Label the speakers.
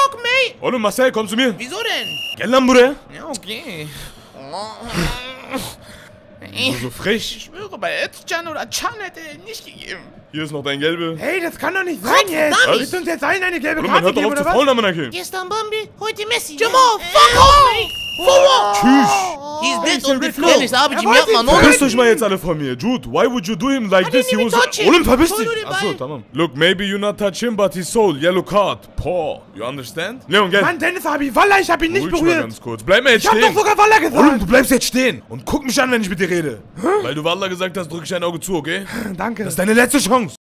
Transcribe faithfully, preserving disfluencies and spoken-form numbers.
Speaker 1: fuck, mate?
Speaker 2: Oğlum Marcel, komm zu mir.
Speaker 1: Wieso denn?
Speaker 2: Gel lan buraya.
Speaker 1: Ja, okay.
Speaker 2: Wieso so frech?
Speaker 1: Ich schwöre, bei Özcan oder Can hätte er nicht gegeben.
Speaker 2: Hier ist noch dein gelbe.
Speaker 3: Hey, das kann doch nicht sein
Speaker 1: Gott,
Speaker 3: jetzt.
Speaker 1: verdammt.
Speaker 3: Willst du uns jetzt allen eine gelbe
Speaker 2: Oğlum man
Speaker 3: Karte
Speaker 2: hört doch
Speaker 3: geben
Speaker 2: auf zu
Speaker 3: oder was?
Speaker 2: faulen, Amanaki.
Speaker 4: Gestern Bambi, heute Messi.
Speaker 1: Jamal, fuck off, mate. For what?
Speaker 2: Tschüss.
Speaker 1: He's dead
Speaker 3: Hey,
Speaker 1: on the
Speaker 3: Rick
Speaker 1: floor.
Speaker 3: Flair.
Speaker 1: Dennis, abi,
Speaker 3: Er
Speaker 1: Jim
Speaker 3: wollte
Speaker 1: yapma,
Speaker 3: ihn
Speaker 1: ne olur.
Speaker 2: Verpisst euch mal jetzt alle von mir. Jude, why would you do him like this? He
Speaker 1: didn't
Speaker 2: was...
Speaker 1: even touch him.
Speaker 2: Oğlum verpiss
Speaker 1: Hol
Speaker 2: dich.
Speaker 1: nur den
Speaker 2: Achso,
Speaker 1: Ball.
Speaker 2: tamam. Look, maybe you not touch him, but he sold. Yellow card. Paw. You understand? Leon, gell?
Speaker 3: Mann, Dennis, hab ich Wallah, ich hab ihn nicht
Speaker 2: Ruhig mal
Speaker 3: berührt.
Speaker 2: ganz kurz. Bleib mal jetzt
Speaker 3: Ich hab
Speaker 2: stehen.
Speaker 3: doch sogar Wallah gesagt.
Speaker 2: Oğlum, du bleibst jetzt stehen. Und guck mich an, wenn ich mit dir rede. Weil du Wallah gesagt hast, drück ich dein Auge zu, okay?
Speaker 3: Danke.
Speaker 2: Das ist deine letzte Chance.